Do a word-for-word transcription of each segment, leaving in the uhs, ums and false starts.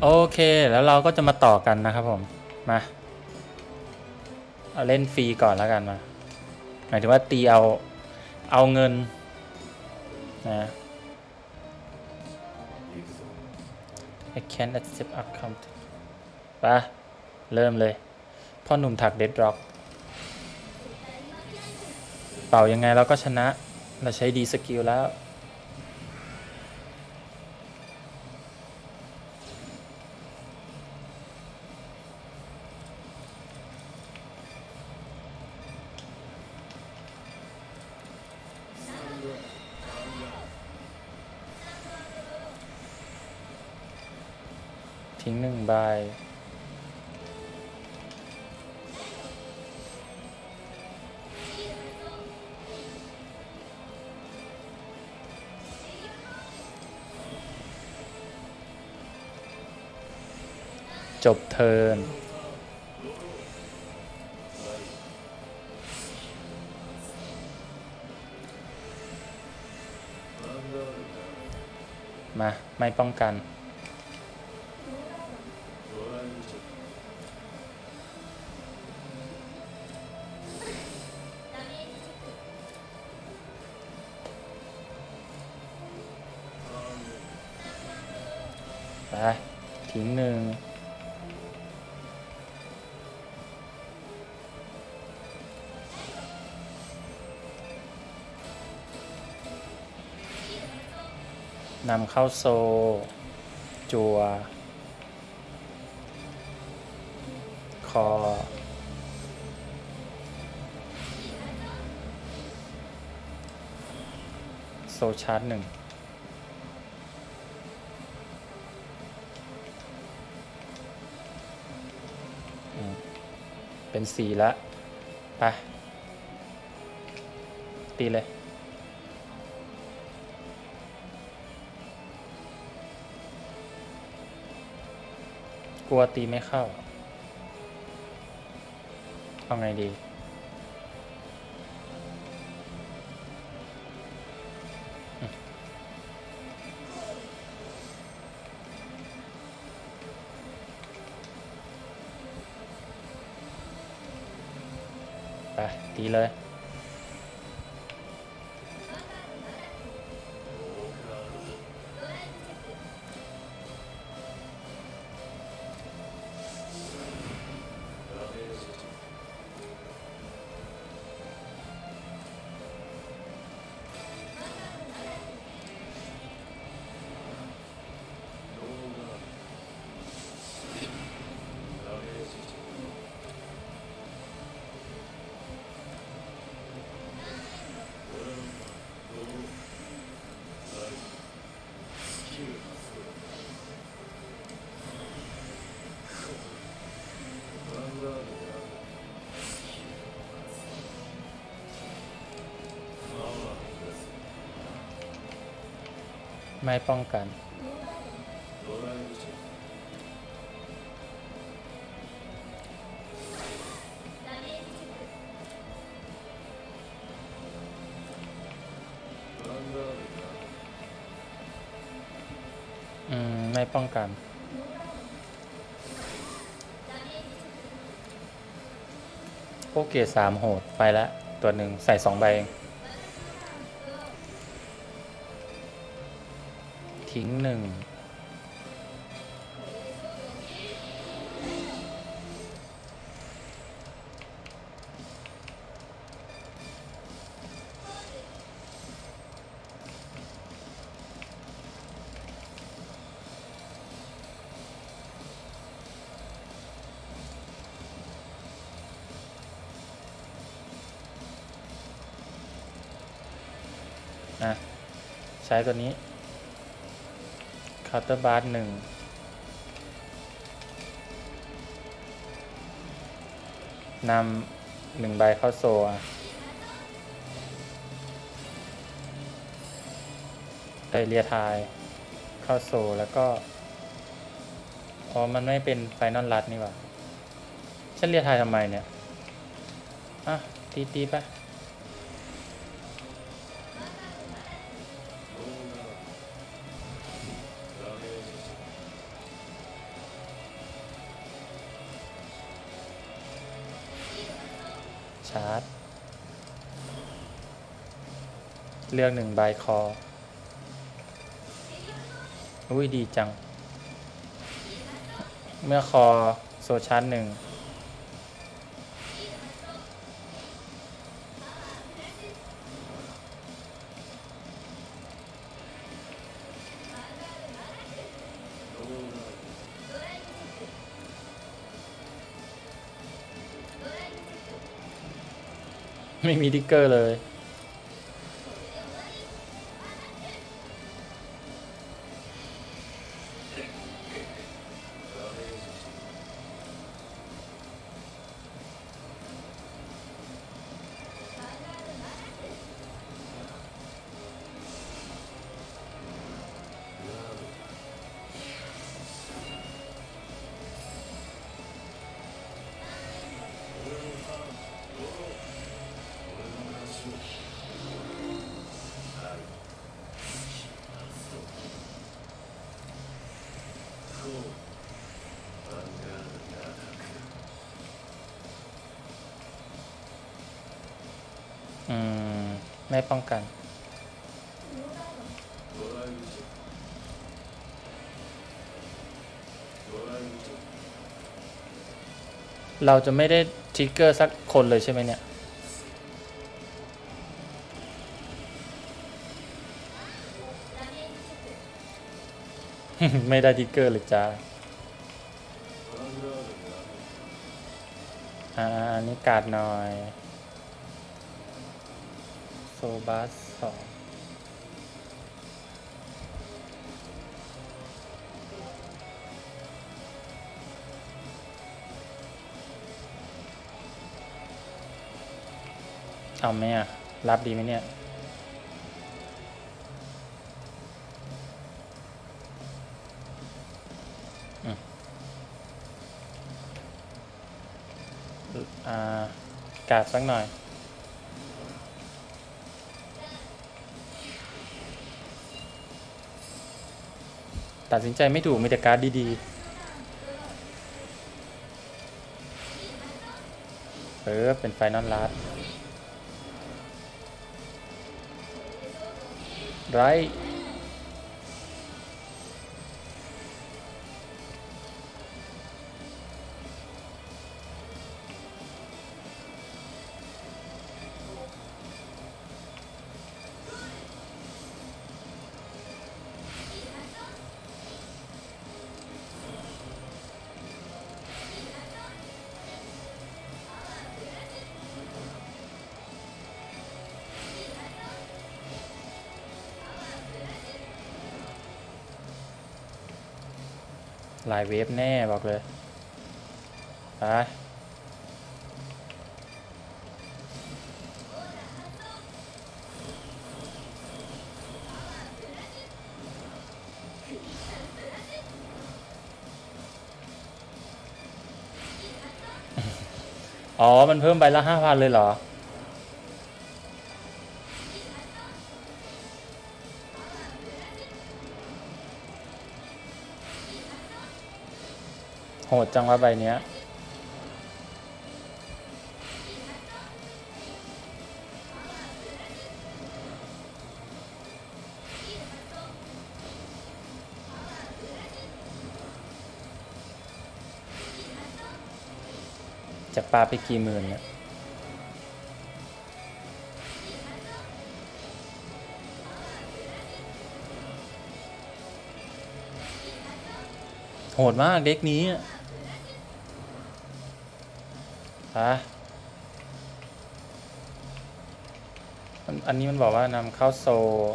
โอเคแล้วเราก็จะมาต่อกันนะครับผมมาเอาเล่นฟรีก่อนแล้วกันมาหมายถึงว่าตีเอาเอาเงินนะ I can't accept account ไปเริ่มเลยพ่อหนุ่มถักเดดร็อกเป่ายังไงเราก็ชนะเราใช้ดีสกิลแล้วทิ้งหนึ่งใบจบเทิร์นมาไม่ป้องกันไปทิ้งหนึ่งนำเข้าโซจัวคอโซชาร์จหนึ่งเป็นสี่ละไปตีเลยกลัวตีไม่เข้าเอาไงดีไปตีเลยไม่ป้องกันอืมไม่ป้องกันโอเคสามโหดไปแล้วตัวหนึ่งใส่สองใบเองทิ้งหนึ่งนะใช้ตัวนี้เคาน์เตอร์บาร์หนึ่งนำหนึ่งใบเข้าโซได้เรียทายเข้าโซแล้วก็อ๋อมันไม่เป็นไฟนอลลัดนี่หว่าฉันเรียทายทำไมเนี่ยอ่ะตีตีไปชาร์จเลือกหนึ่งใบคออุ้ยดีจังเมื่อคอโซชาร์จหนึ่งไม่มีทิกเกอร์เลยอืมไม่ป้องกันเราจะไม่ได้ทริกเกอร์สักคนเลยใช่ไหมเนี่ย ไม่ได้ทริกเกอร์เลยจ้าอ่าอันนี้การ์ดหน่อยโซบัสสองเอาไหมอ่ะรับดีไหมเนี่ยอ่ากาดสักหน่อยตัดสินใจไม่ถูกมีแต่การ์ดดีๆเออเป็นไฟนอลลัดไรลายเวฟแน่บอกเลยไปอ๋อมันเพิ่มใบละห้าพันเลยเหรอโหดจังวะใบเนี้ยจะปาไปกี่หมื่นเนี่ยโหดมากเด็กนี้อ่ะอันนี้มันบอกว่านำเข้าโซ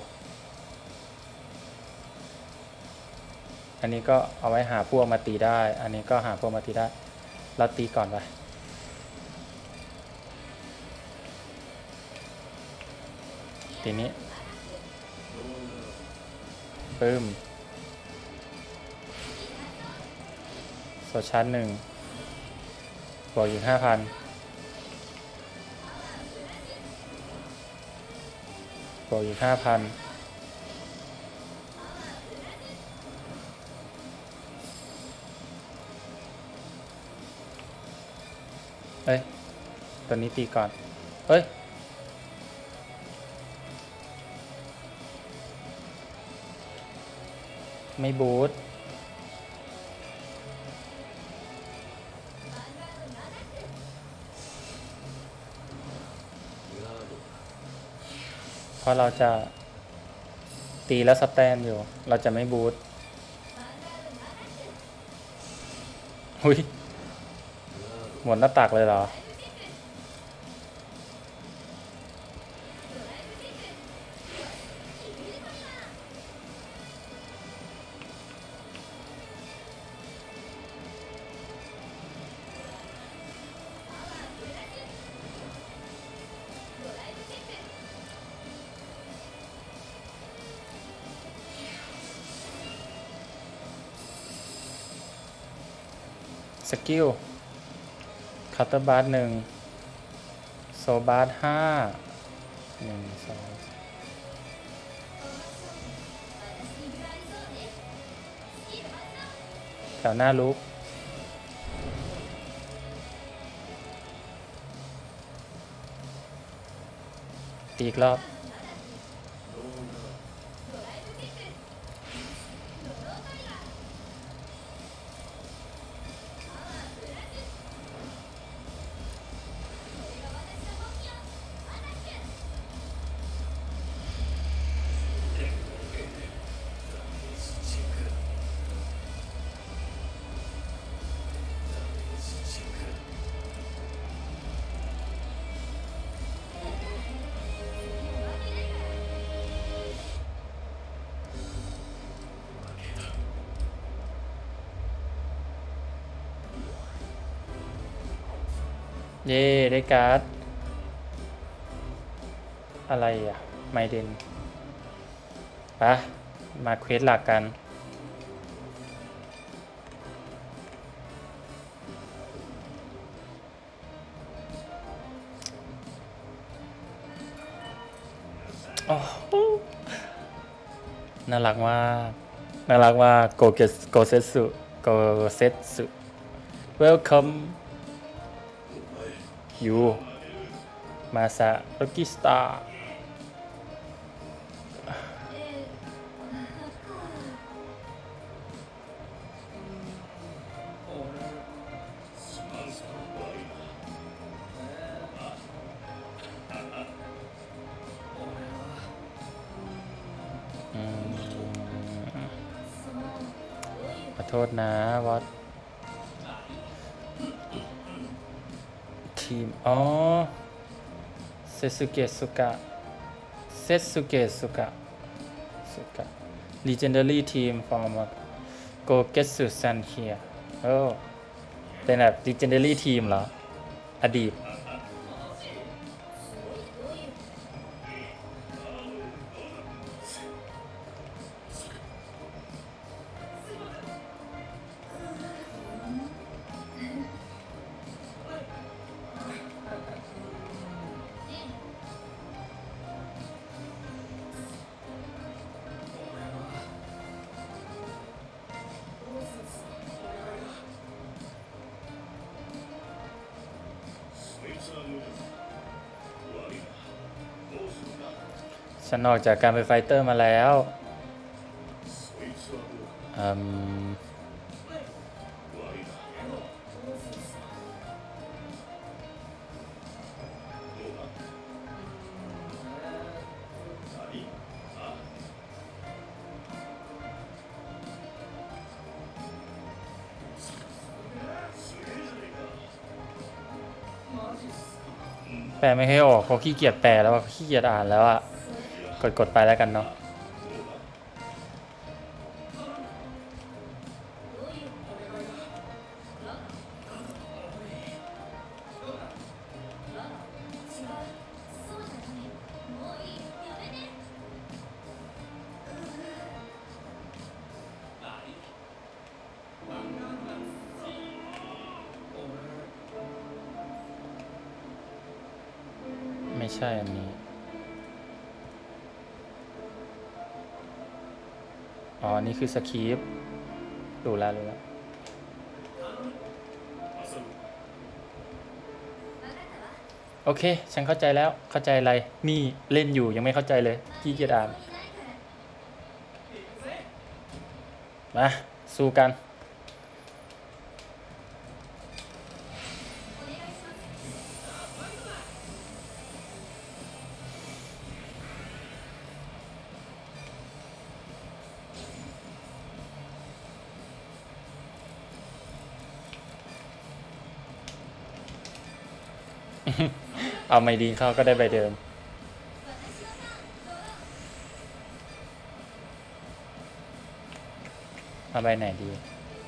อันนี้ก็เอาไว้หาพวกมาตีได้อันนี้ก็หาพวกมาตีได้เราตีก่อนไปทีนี้ปึ้มโซชั้นหนึ่งบวกอยู่ห้าพันบวกอยู่ห้าพันเอ้ยตัวนี้ตีก่อนเฮ้ยไม่บูทเพราะเราจะตีแล้วสแตนอยู่เราจะไม่บูทหุยหมดหน้าตักเลยเหรอสกิลคัตเตอร์บาร์หนึ่งโซบาร์ห้าหนึ่งสองแถวหน้าลุกตีอีกรอบเย่ได้การ์ดอะไรอ่ะไมเดนปะมาเควสหลักกันโอ้น่ารักมากน่ารักมากโกเกสโกเซสุโกเซสุ welcome you มาซาโรกิสตาร์ขอโทษนะวัดทีมอ๋อเซซุเกะสุกะเซซุเกะสุกะสุกะ legendary team from Gogetsu San here โอ้เป็นแบบ legendary team เหรออดีตฉันออกจากการเป็นไฟเตอร์มาแล้วอืมแปลไม่ให้ออกเขาขี้เกียจแปลแล้วเขาขี้เกียจอ่านแล้วอ่ะกดกดไปแล้วกันเนาะไม่ใช่อันนี้อ๋อนี่คือสคริปต์ดูแล้วรู้แล้วโอเคฉันเข้าใจแล้วเข้าใจอะไรนี่เล่นอยู่ยังไม่เข้าใจเลยขี้เกียจอ่านมาสู้กัน เอาไม่ดีเข้าก็ได้ใบเดิมเอาใบไหนดี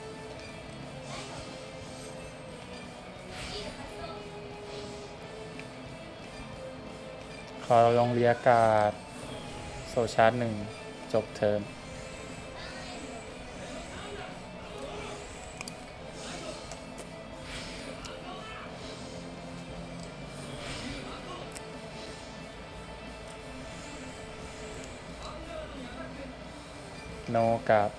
ขอลงเรียกาศโซชาร์จหนึ่งจบเทิร์นโนกับ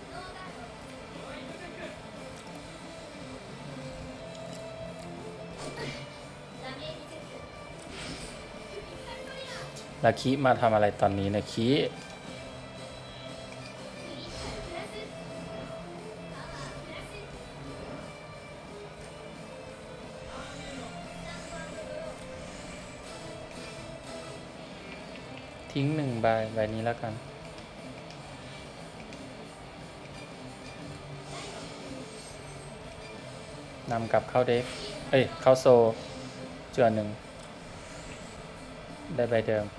ลาคิมาทำอะไรตอนนี้นะคิทิ้งหนึ่งใบใบนี้แล้วกันนำกลับเข้าเด็กเอ้ยเข้าโซเจือหนึ่งได้ใบเดิม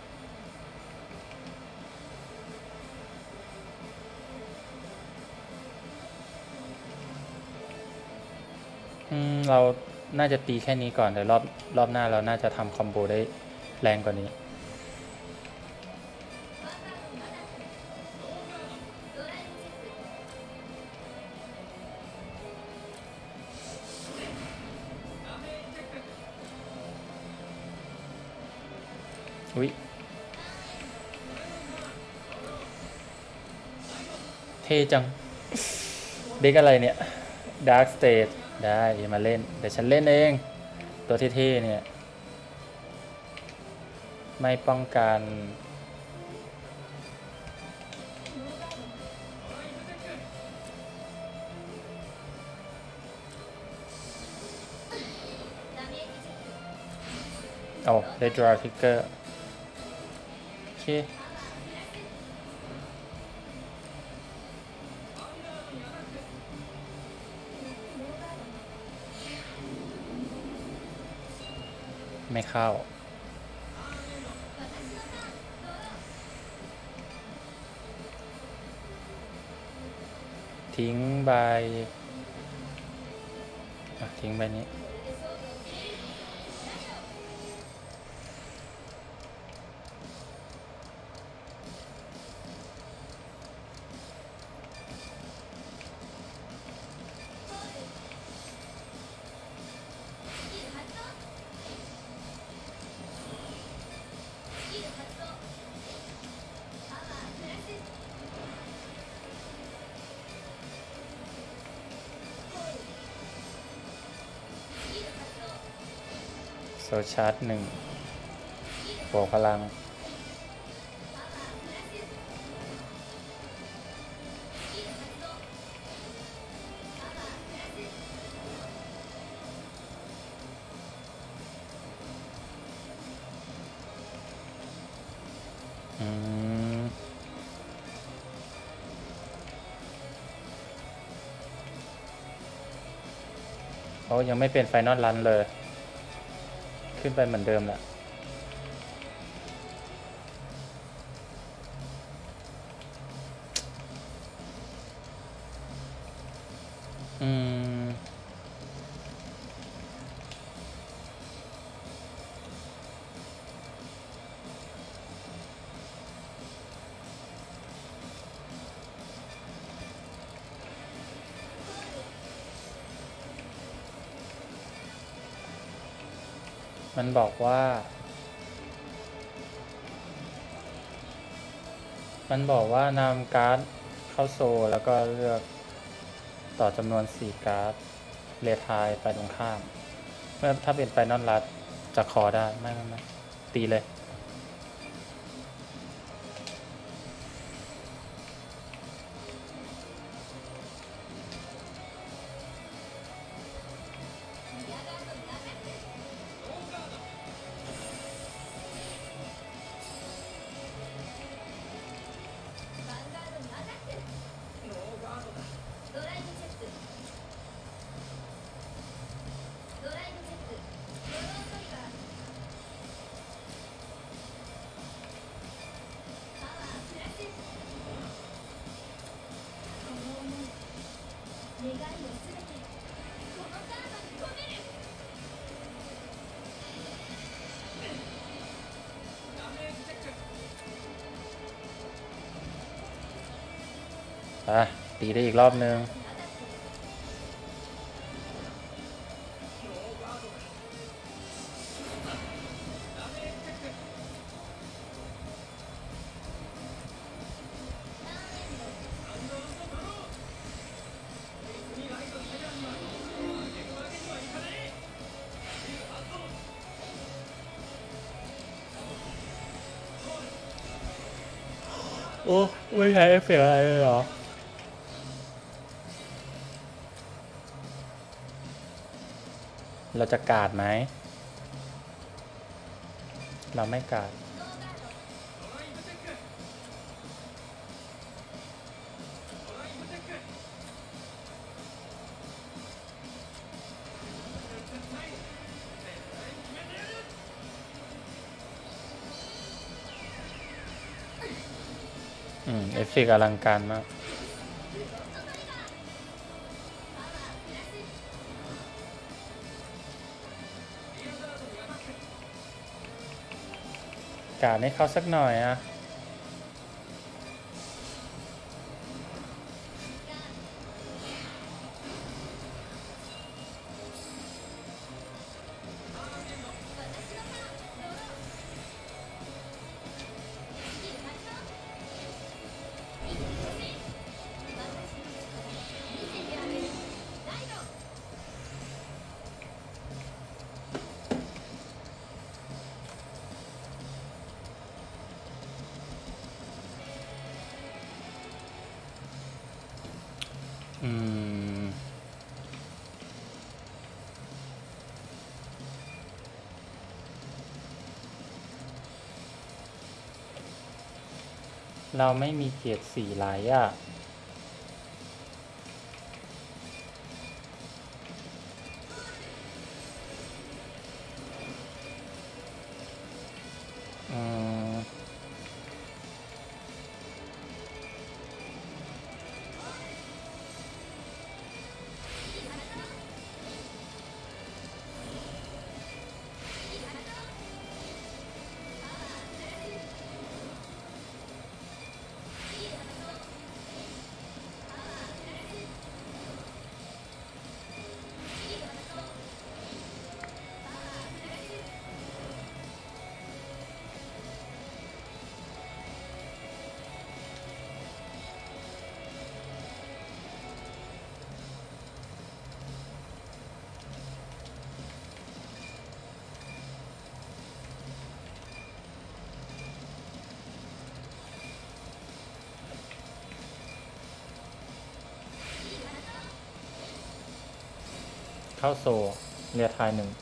อืมเราน่าจะตีแค่นี้ก่อนแต่รอบรอบหน้าเราน่าจะทำคอมโบได้แรงกว่านี้อุ๊ยเท่จังเด็กอะไรเนี่ย Dark Stage ได้มาเล่นเดี๋ยวฉันเล่นเองตัวเท่ๆเนี่ยไม่ป้องกันโอ้ได้ draw trigger โอเคไม่เข้าทิ้งใบทิ้งใบนี้โซชาร์จหนึ่งบวกพลังอืมโอ้ยังไม่เป็นไฟนอลรันเลยขึ้นไปเหมือนเดิมแหละอืมมันบอกว่ามันบอกว่านำการ์ดเข้าโซแล้วก็เลือกต่อจำนวนสี่การ์ดเรียทายไปตรงข้ามเมื่อถ้าเป็นไฟนอลรัดจจากคอได้ไม่ไม่ไม่ตีเลยอ่ะตีได้อีกรอบนึงโอ้ไม่ใช้เอฟเฟกต์อะไรเลยเหรอเราจะกาดไหมเราไม่กาดอืมเอฟเฟกต์อลังการมากกาดให้เขาสักหน่อยอะอืมเราไม่มีเกียรติสี่ไลท์อ่ะอืมเข้าโซเรียทายหนึ่ง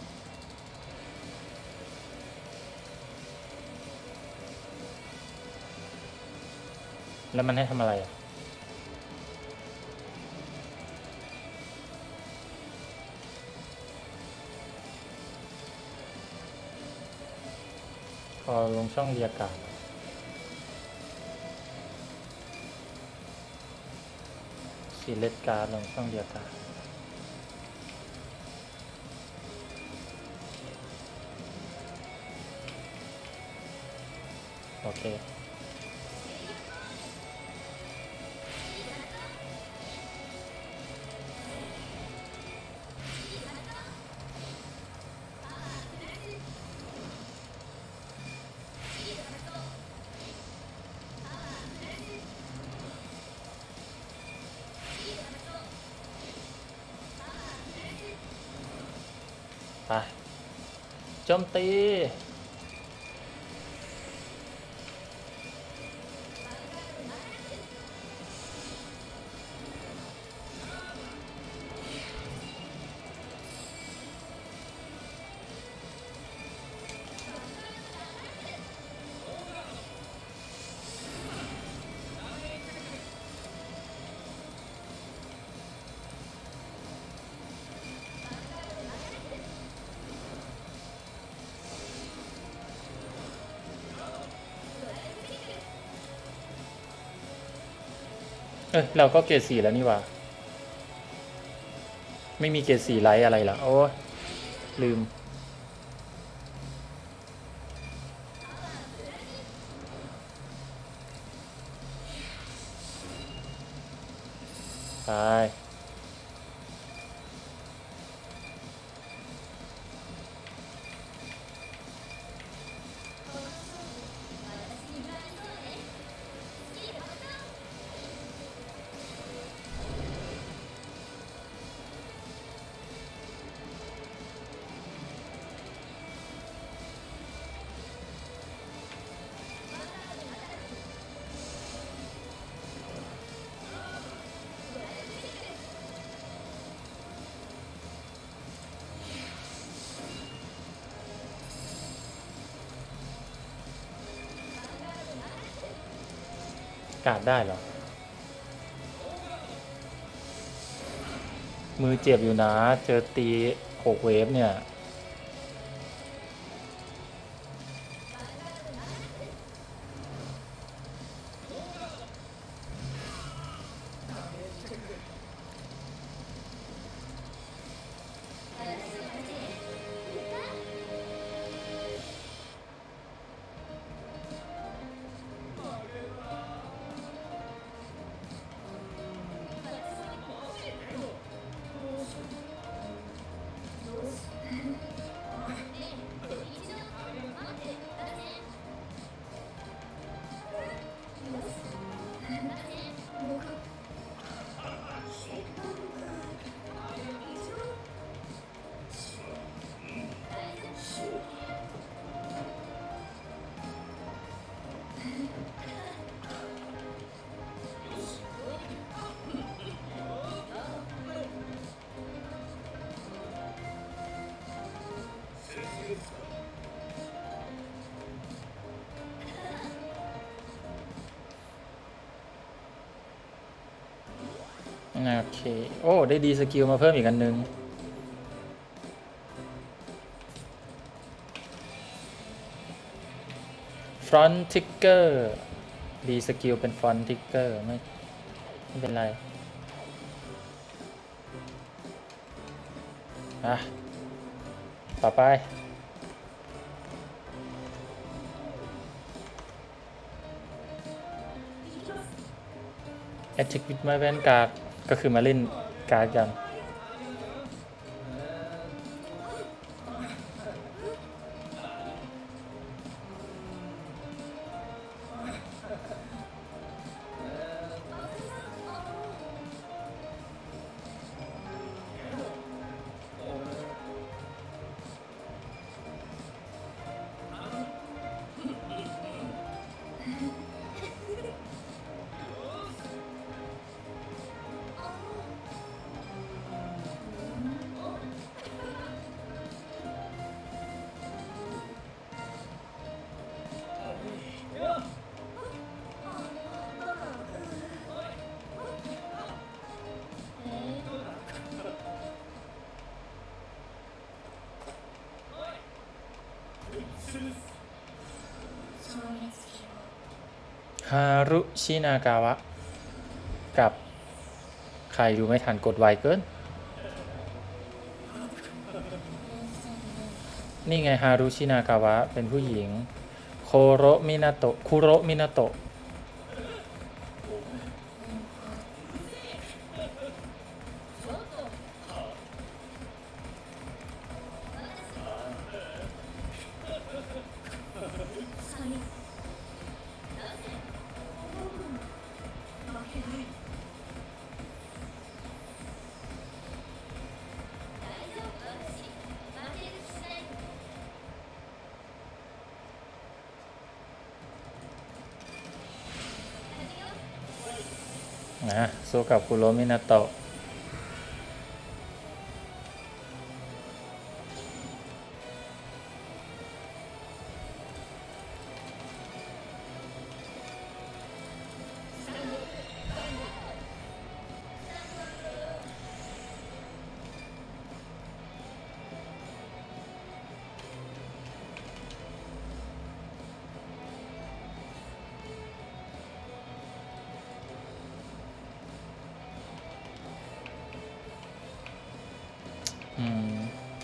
แล้วมันให้ทำอะไรอ่ะพอลงช่องเรียกการ์ดซีเลตการ์ดลงช่องเรียกการ์ดโอเคไปจจมตีเอ้ยเราก็เกรดสี่แล้วนี่หว่าไม่มีเกรดสี่ไลท์อะไรล่ะโอ้ลืมตายกาดได้เหรอมือเจ็บอยู่นะเจอตีหกเวฟเนี่ยโอเคโอ้ได้ดีสกิลมาเพิ่มอีกอันนึงฟรอนต์ทิกเกอร์ดีสกิลเป็นฟรอนต์ทิกเกอร์ไม่ไม่เป็นไรอ่ะต่อไปแอตแทควิดมาแวนการ์ดก็คือมาเล่นการ์ดกันฮารุชินากาวะกับใครดูไม่ทันกดไวเกินนี่ไงฮารุชินากาวะเป็นผู้หญิงโคโรมินาโตะคุโรมินาโตะนะสู้กับคุโรมินาโตะอืม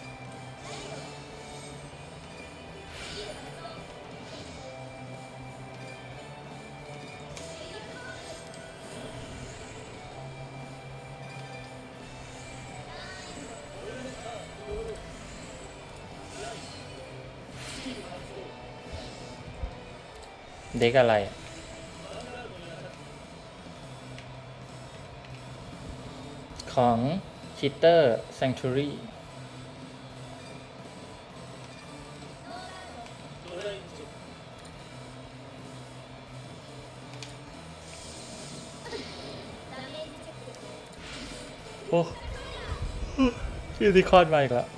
เด็กอะไรของคิตเตอร์แซงชูรี่โอ้ยูนิคอร์นมาอีกแล้ว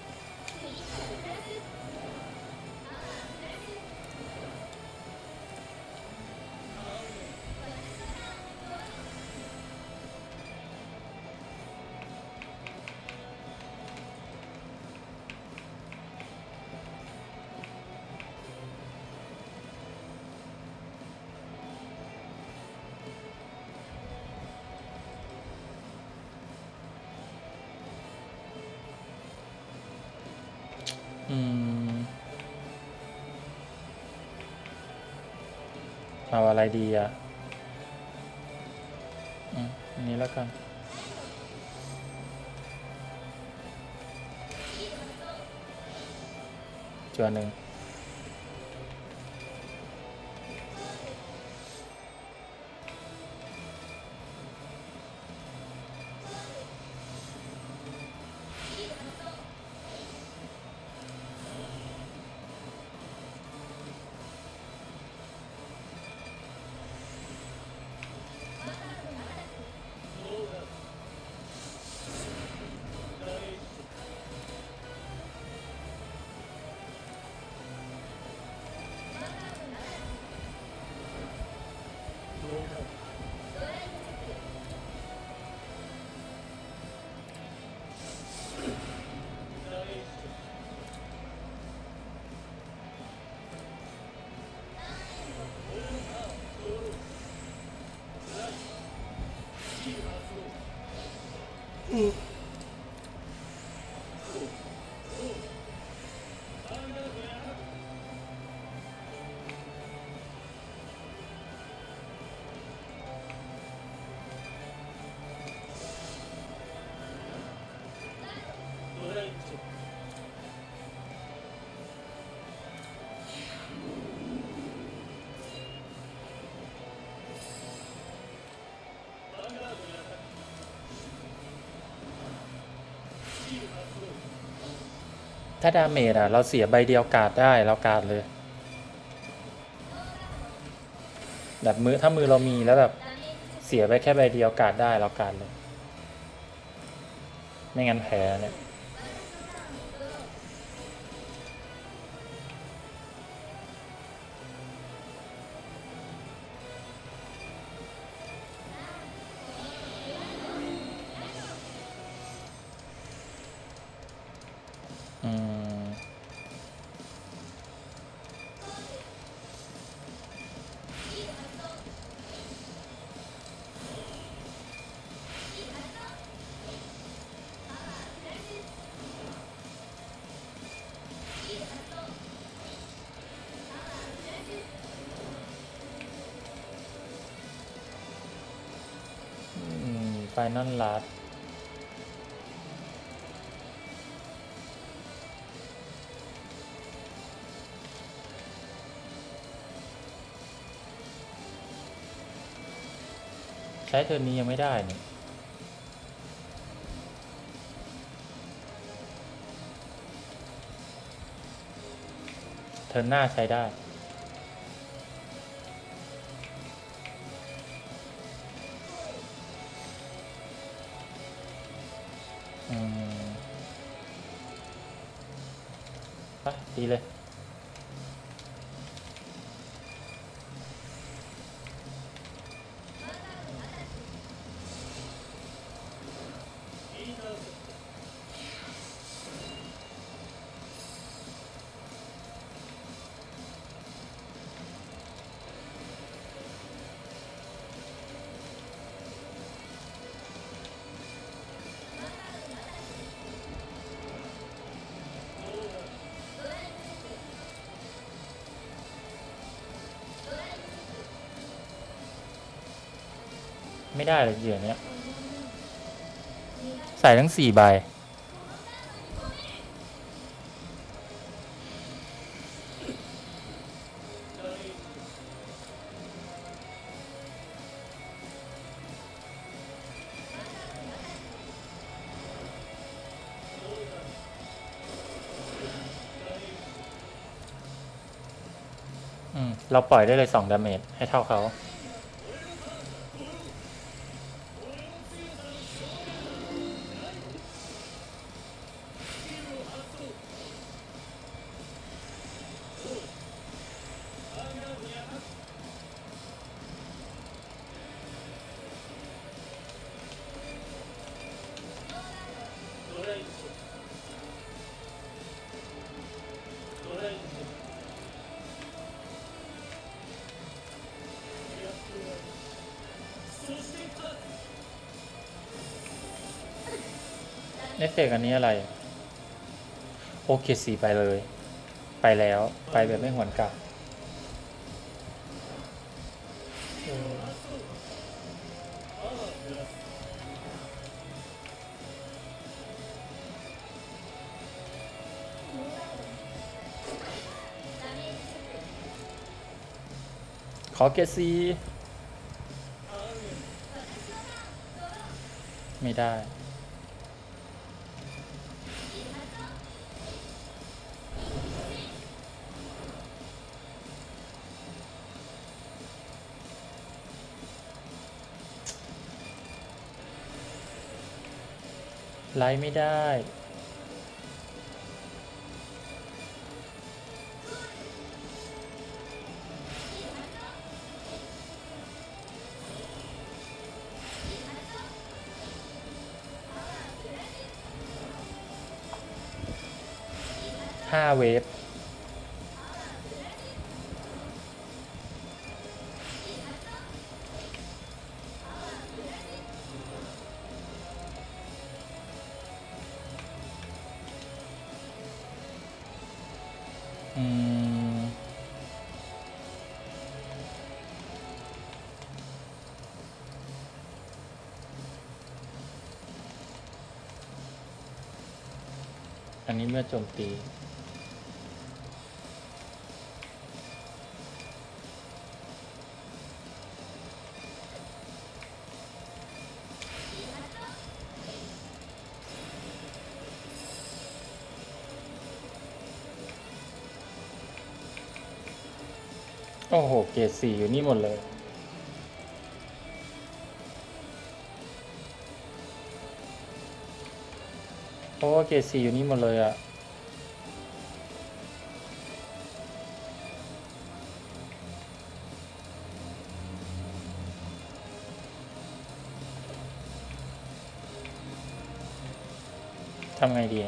อืมเอาอะไรดีอ่ะอืมอันนี้แล้วกันจวนหนึ่งถ้าดาเมจอ่ะเราเสียใบเดียวการ์ดได้เราการ์ดเลยแบบมือถ้ามือเรามีแล้วแบบเสียไปแค่ใบเดียวการ์ดได้เราการ์ดเลยไม่งั้นแพ้เนี่ยอืมไฟนอลลัดใช้เทิร์นนี้ยังไม่ได้นี่เทิร์นหน้าใช้ได้อืมไปดีเลยไม่ได้เลยเหยื่อเนี้ยใส่ทั้งสี่ใบอืมเราปล่อยได้เลยสองดาเมจให้เท่าเขาเอฟเฟกต์อันนี้อะไรโอเคสี่ไปเลยไปแล้วไปแบบไม่หวนกลับขอเกรดซีไม่ได้ไลฟ์ไม่ได้ห้าเวฟอืมอันนี้เมื่อโจมตีโอ้โหเกรดสี่อยู่นี่หมดเลยเพราะว่าเกรดสี่อยู่นี่หมดเลยอะทำไงดี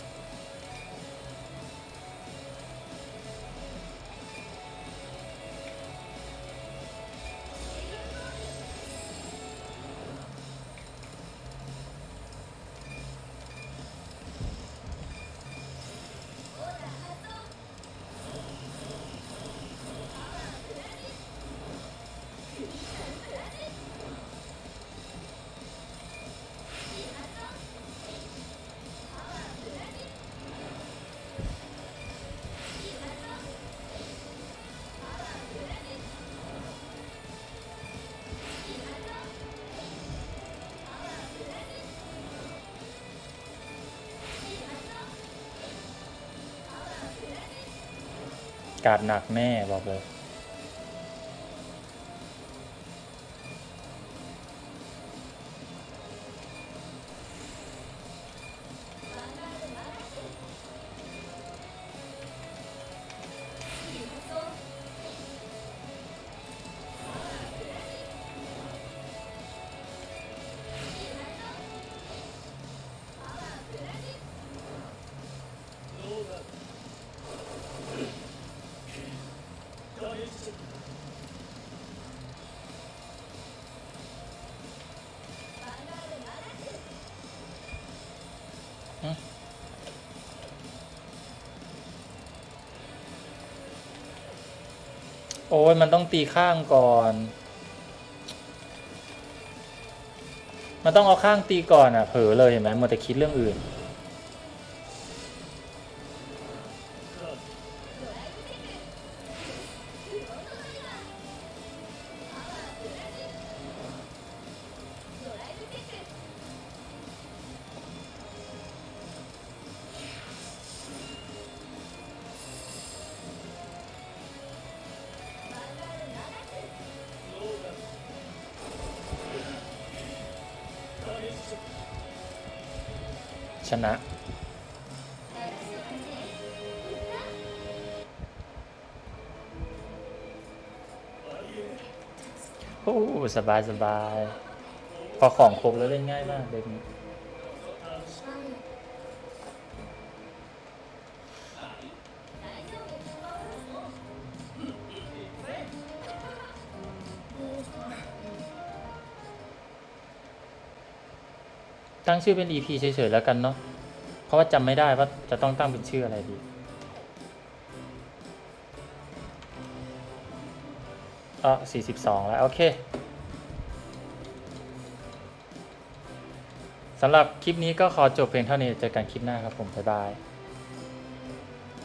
การหนักแน่บอกเลยโอ้ยมันต้องตีข้างก่อน มันต้องเอาข้างตีก่อนอ่ะเผลอเลยเห็นไหมมัวแต่คิดเรื่องอื่นชนะโอ้สบายสบายพอของครบแล้วเล่นง่ายมากเด็กนี้ตั้งชื่อเป็น อี พี เฉยๆแล้วกันเนาะเพราะว่าจำไม่ได้ว่าจะต้องตั้งเป็นชื่ออะไรดีอ๋อสี่สิบสองแล้วโอเคสำหรับคลิปนี้ก็ขอจบเพียงเท่านี้เจอกันคลิปหน้าครับผมบ๊ายบาย